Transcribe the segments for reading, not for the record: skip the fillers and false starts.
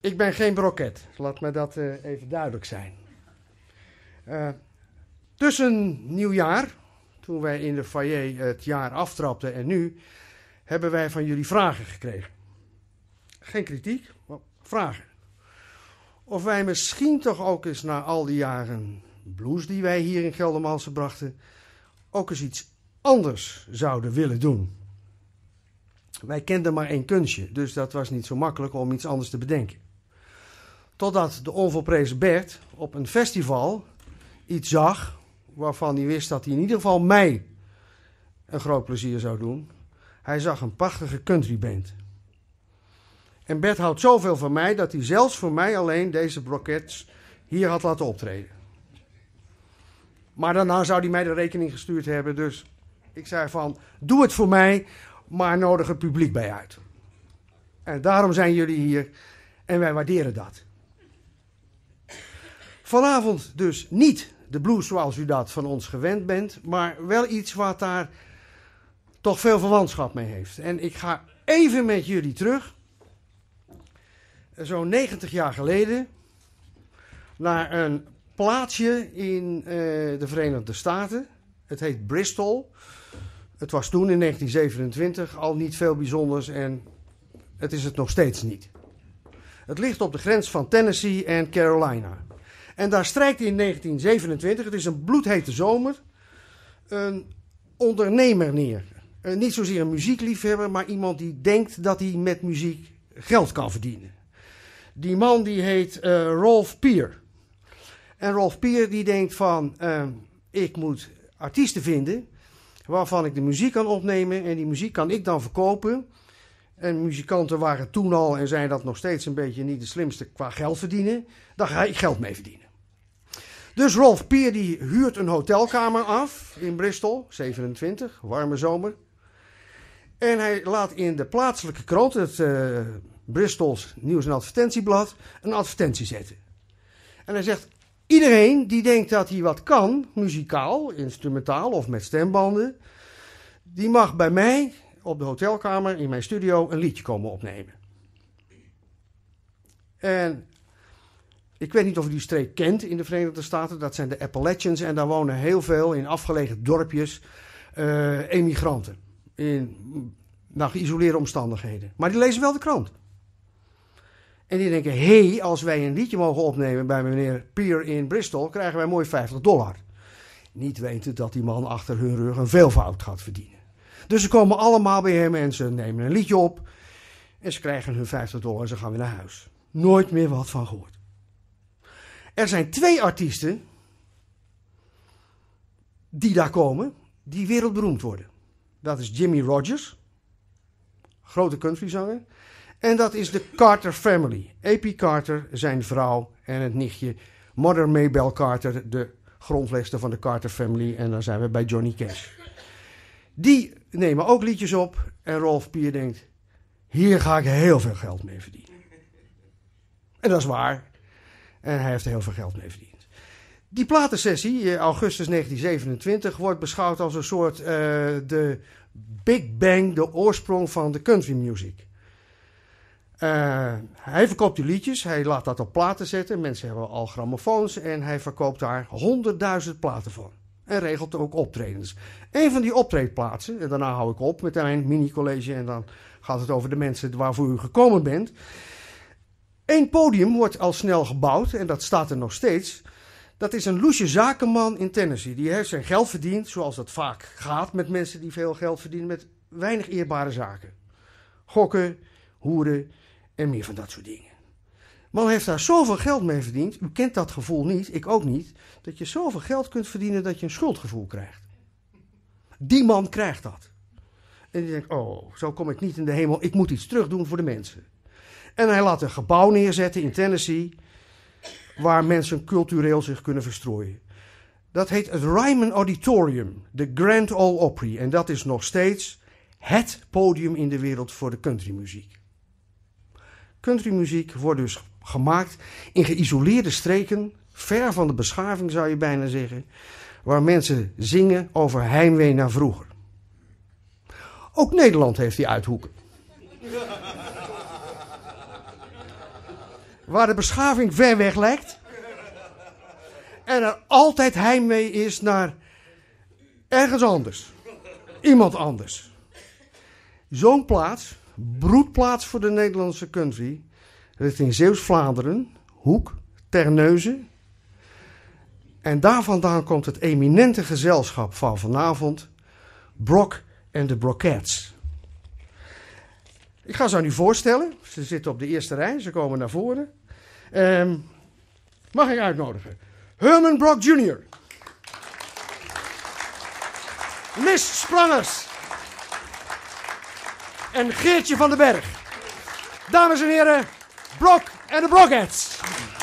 Ik ben geen broket. Laat me dat even duidelijk zijn. Tussen nieuwjaar, toen wij in de foyer het jaar aftrapten en nu, hebben wij van jullie vragen gekregen. Geen kritiek, maar vragen. Of wij misschien toch ook eens na al die jaren blues die wij hier in Geldermalsen brachten, ook eens iets anders zouden willen doen. Wij kenden maar één kunstje, dus dat was niet zo makkelijk om iets anders te bedenken. Totdat de onvolprezen Bert op een festival iets zag waarvan hij wist dat hij in ieder geval mij een groot plezier zou doen. Hij zag een prachtige countryband. En Bert houdt zoveel van mij dat hij zelfs voor mij alleen deze brokets hier had laten optreden. Maar daarna zou hij mij de rekening gestuurd hebben, dus ik zei van, doe het voor mij, maar nodig het publiek bij uit. En daarom zijn jullie hier en wij waarderen dat. Vanavond dus niet de blues zoals u dat van ons gewend bent, maar wel iets wat daar toch veel verwantschap mee heeft. En ik ga even met jullie terug, zo'n 90 jaar geleden, naar een plaatsje in de Verenigde Staten. Het heet Bristol. Het was toen in 1927 al niet veel bijzonders en het is het nog steeds niet. Het ligt op de grens van Tennessee en Carolina. En daar strijkt in 1927, het is een bloedhete zomer, een ondernemer neer. Niet zozeer een muziekliefhebber, maar iemand die denkt dat hij met muziek geld kan verdienen. Die man die heet Rolf Peer. En Rolf Peer die denkt van, ik moet artiesten vinden waarvan ik de muziek kan opnemen en die muziek kan ik dan verkopen. En muzikanten waren toen al en zijn dat nog steeds een beetje niet de slimste qua geld verdienen. Daar ga ik geld mee verdienen. Dus Rolf Peer die huurt een hotelkamer af in Bristol, 27, warme zomer. En hij laat in de plaatselijke krant, het Bristols Nieuws- en Advertentieblad, een advertentie zetten. En hij zegt, iedereen die denkt dat hij wat kan, muzikaal, instrumentaal of met stembanden, die mag bij mij op de hotelkamer in mijn studio een liedje komen opnemen. En ik weet niet of u die streek kent in de Verenigde Staten, dat zijn de Appalachians en daar wonen heel veel in afgelegen dorpjes emigranten. In geïsoleerde omstandigheden. Maar die lezen wel de krant. En die denken, hé, als wij een liedje mogen opnemen bij meneer Peer in Bristol, krijgen wij mooi $50. Niet weten dat die man achter hun rug een veelvoud gaat verdienen. Dus ze komen allemaal bij hem en ze nemen een liedje op. En ze krijgen hun $50 en ze gaan weer naar huis. Nooit meer wat van gehoord. Er zijn 2 artiesten die daar komen, die wereldberoemd worden. Dat is Jimmie Rodgers, grote countryzanger. En dat is de Carter Family. A.P. Carter, zijn vrouw en het nichtje. Mother Maybelle Carter, de grondlegster van de Carter Family. En dan zijn we bij Johnny Cash. Die nemen ook liedjes op. En Rolf Peer denkt, hier ga ik heel veel geld mee verdienen. En dat is waar. En hij heeft er heel veel geld mee verdiend. Die platensessie, augustus 1927, wordt beschouwd als een soort de Big Bang, de oorsprong van de country music. Hij verkoopt die liedjes, hij laat dat op platen zetten. Mensen hebben al grammofoons en hij verkoopt daar 100.000 platen van. En regelt ook optredens. Een van die optreedplaatsen, en daarna hou ik op met mijn mini-college en dan gaat het over de mensen waarvoor u gekomen bent. Eén podium wordt al snel gebouwd en dat staat er nog steeds. Dat is een loesje zakenman in Tennessee. Die heeft zijn geld verdiend, zoals dat vaak gaat met mensen die veel geld verdienen, met weinig eerbare zaken. Gokken, hoeren en meer van dat soort dingen. Man heeft daar zoveel geld mee verdiend, u kent dat gevoel niet, ik ook niet, dat je zoveel geld kunt verdienen dat je een schuldgevoel krijgt. Die man krijgt dat. En die denkt, oh, zo kom ik niet in de hemel, ik moet iets terug doen voor de mensen. En hij laat een gebouw neerzetten in Tennessee, waar mensen cultureel zich kunnen verstrooien. Dat heet het Ryman Auditorium, de Grand Ole Opry. En dat is nog steeds het podium in de wereld voor de countrymuziek. Countrymuziek wordt dus gemaakt in geïsoleerde streken, ver van de beschaving zou je bijna zeggen, waar mensen zingen over heimwee naar vroeger. Ook Nederland heeft die uithoeken. waar de beschaving ver weg lijkt. En er altijd heimwee is naar ergens anders. Iemand anders. Zo'n plaats, broedplaats voor de Nederlandse country, richting Zeeuws-Vlaanderen, Hoek, Terneuzen. En daar vandaan komt het eminente gezelschap van vanavond, Brock and the Brockettes. Ik ga ze aan u voorstellen. Ze zitten op de eerste rij, ze komen naar voren. Mag ik uitnodigen? Herman Brock Jr. Lis Sprangers. En Geertje van den Berg. Dames en heren, Brock and the Brockettes.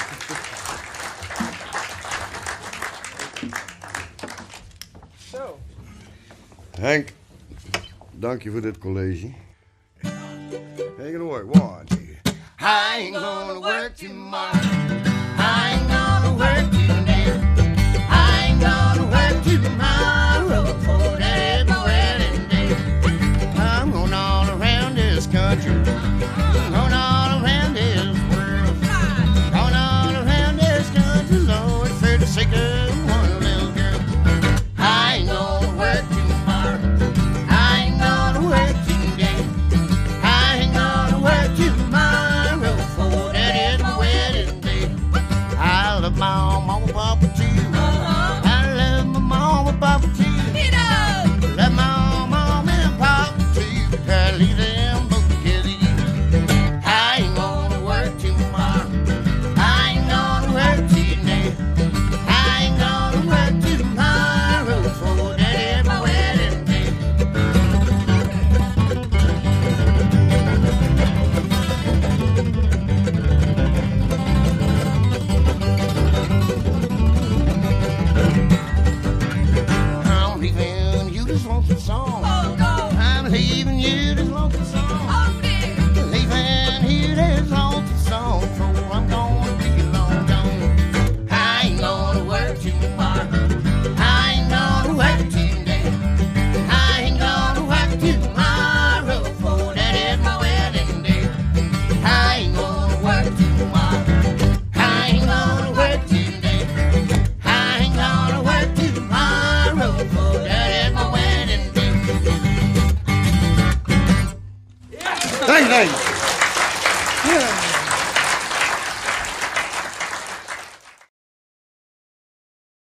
Henk, dank je voor dit college. Ain't gonna work. 1, 2. I ain't gonna work tomorrow. I ain't gonna work today. I ain't gonna work tomorrow. For that is my wedding day. I'm going all around this country. Going all around this world. Going all around this country, Lord, for the sake of one little girl. I ain't gonna work tomorrow. I ain't gonna work today. I ain't gonna work tomorrow, for that is my wedding day. I love my mama, papa too. I love my mama, papa too. Love my mama and papa too. I leave them both together. I ain't gonna work tomorrow. I ain't gonna work today. I ain't gonna work tomorrow, for that is my wedding day. I'm leaving you this lonesome song. I'm leaving you this lonesome song. Leaving you this lonesome song, for I'm gonna be long gone. I ain't gonna work tomorrow. I ain't gonna work today. I ain't gonna work tomorrow, for that is my wedding day. I ain't gonna work tomorrow. I ain't gonna work today. I ain't gonna work tomorrow, for that is my wedding day. Thank you.